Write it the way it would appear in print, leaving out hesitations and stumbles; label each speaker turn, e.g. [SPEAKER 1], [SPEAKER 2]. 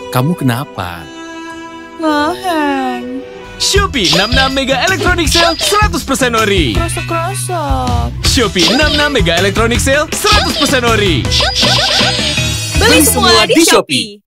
[SPEAKER 1] Kamu kenapa?
[SPEAKER 2] Ngeheng.
[SPEAKER 3] Shopee 66 Mega Electronic Sale 100% ori.
[SPEAKER 2] Kerasa-kerasa.
[SPEAKER 3] Shopee 66 Mega Electronic Sale 100% ori.
[SPEAKER 2] Beli semua di Shopee.